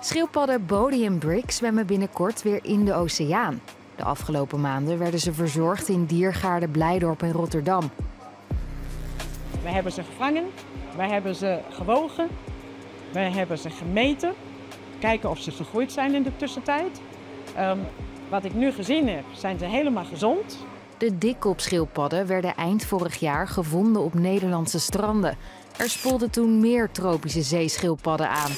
Schildpadden Bodie en Brick zwemmen binnenkort weer in de oceaan. De afgelopen maanden werden ze verzorgd in Diergaarde Blijdorp in Rotterdam. We hebben ze gevangen, wij hebben ze gewogen, wij hebben ze gemeten. Kijken of ze vergroeid zijn in de tussentijd. Wat ik nu gezien heb, zijn ze helemaal gezond. De dikkopschildpadden werden eind vorig jaar gevonden op Nederlandse stranden. Er spoelden toen meer tropische zeeschildpadden aan.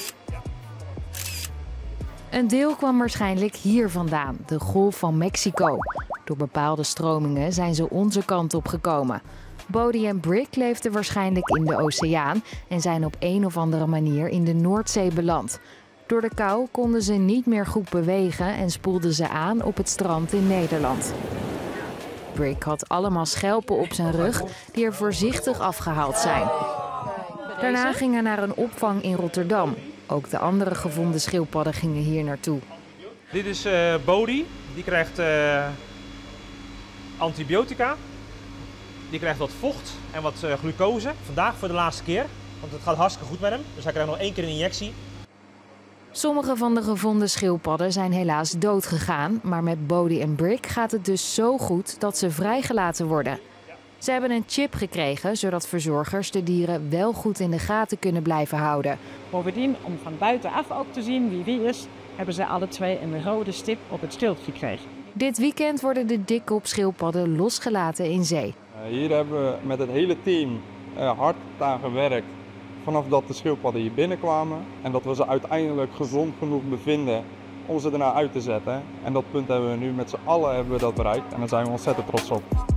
Een deel kwam waarschijnlijk hier vandaan, de Golf van Mexico. Door bepaalde stromingen zijn ze onze kant op gekomen. Bodie en Brick leefden waarschijnlijk in de oceaan en zijn op een of andere manier in de Noordzee beland. Door de kou konden ze niet meer goed bewegen en spoelden ze aan op het strand in Nederland. Brick had allemaal schelpen op zijn rug die er voorzichtig afgehaald zijn. Daarna ging hij naar een opvang in Rotterdam. Ook de andere gevonden schildpadden gingen hier naartoe. Dit is Bodie, die krijgt antibiotica. Die krijgt wat vocht en wat glucose. Vandaag voor de laatste keer, want het gaat hartstikke goed met hem. Dus hij krijgt nog 1 keer een injectie. Sommige van de gevonden schildpadden zijn helaas dood gegaan, maar met Bodie en Brick gaat het dus zo goed dat ze vrijgelaten worden. Ze hebben een chip gekregen, zodat verzorgers de dieren wel goed in de gaten kunnen blijven houden. Bovendien, om van buitenaf ook te zien wie is, hebben ze alle twee een rode stip op het schild gekregen. Dit weekend worden de dikkopschildpadden losgelaten in zee. Hier hebben we met het hele team hard aan gewerkt vanaf dat de schildpadden hier binnenkwamen. En dat we ze uiteindelijk gezond genoeg bevinden om ze ernaar uit te zetten. En dat punt hebben we nu met z'n allen bereikt en daar zijn we ontzettend trots op.